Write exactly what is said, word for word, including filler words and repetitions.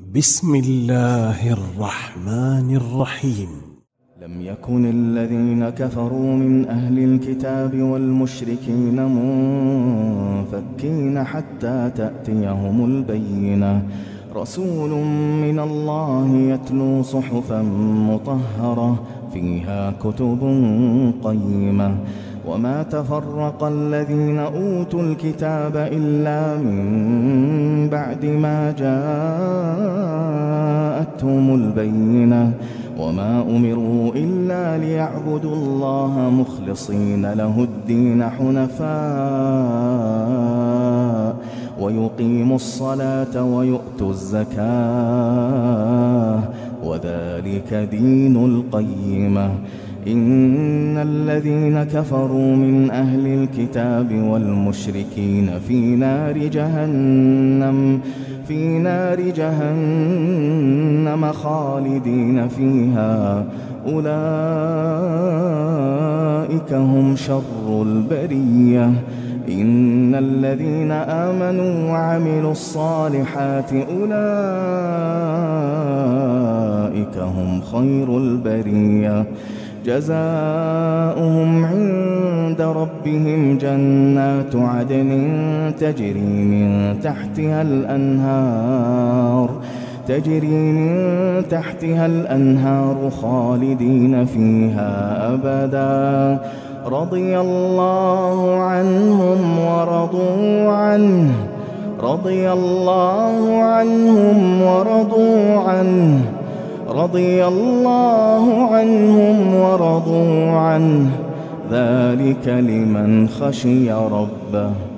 بسم الله الرحمن الرحيم. لم يكن الذين كفروا من أهل الكتاب والمشركين منفكين حتى تأتيهم البينة، رسول من الله يتلو صحفا مطهرة فيها كتب قيمة. وما تفرق الذين أوتوا الكتاب إلا من بعد ما جاءتهم البينة، وما أمروا إلا ليعبدوا الله مخلصين له الدين حنفاء ويقيموا الصلاة ويؤتوا الزكاة وذلك دين القيمة. إن الذين كفروا من أهل الكتاب والمشركين في نار جهنم في نار جهنم خالدين فيها، أولئك هم شر البرية. إن الذين آمنوا وعملوا الصالحات أولئك هم خير البرية، جزاؤهم عند ربهم جنات عدن تجري من تحتها الأنهار تجري من تحتها الأنهار خالدين فيها أبدا، رضي الله عنهم ورضوا عنه رضي الله عنهم ورضوا عنه رضي الله عنهم ورضوا عنه ذلك لمن خشي ربه.